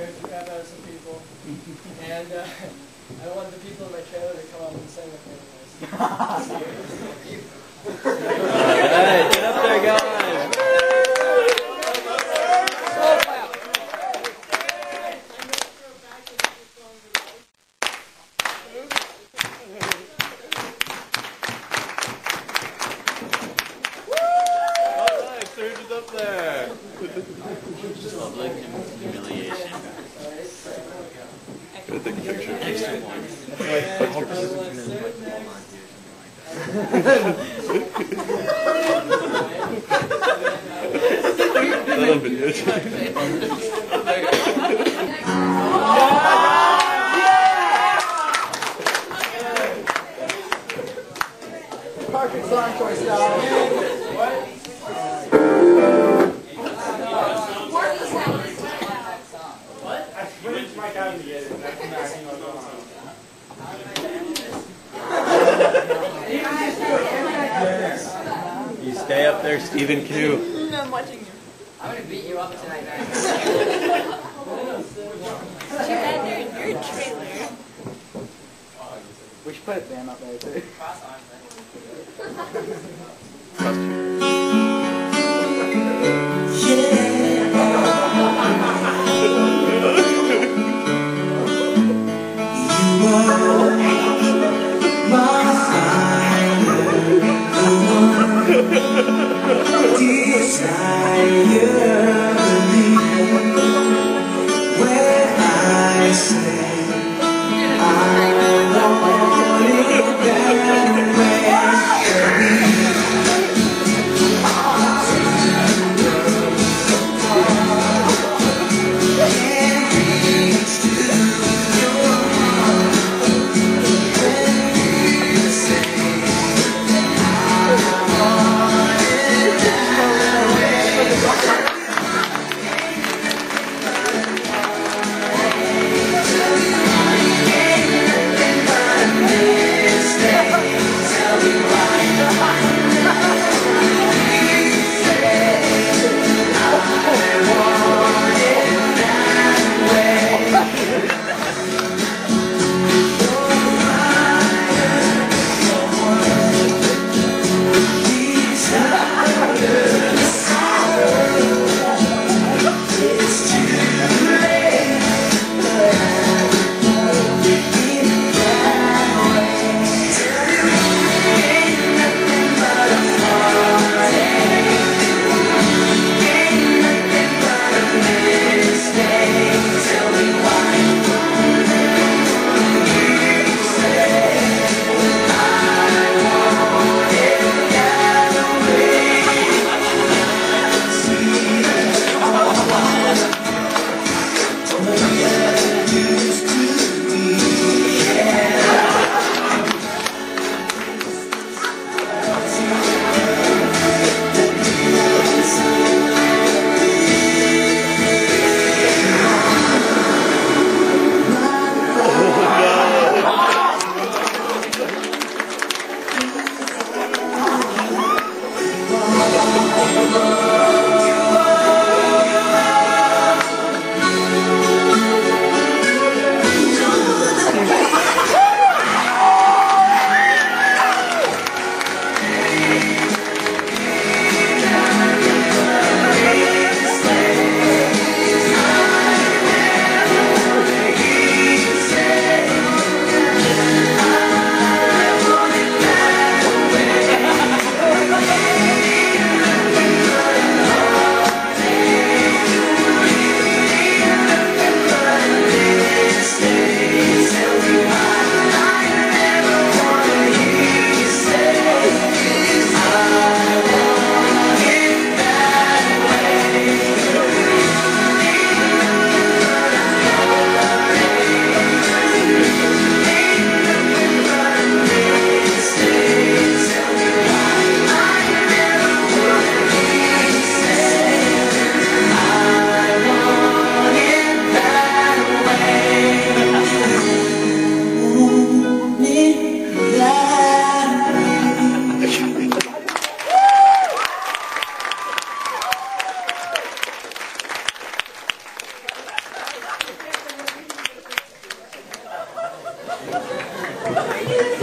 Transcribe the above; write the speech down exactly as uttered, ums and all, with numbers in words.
Grab out some people, and uh, I want the people in my trailer to come up and sing with me. Alright, get up there, guys! Alright, Surge is up there! Public humiliation. Take a picture. Extra one. That'll video. Perfect song choice, y'all. You stay up there, Stephen Q. I'm watching you. I'm gonna beat you up tonight, man. Too bad they're in your trailer. We should put a band up there too. Cross arms, you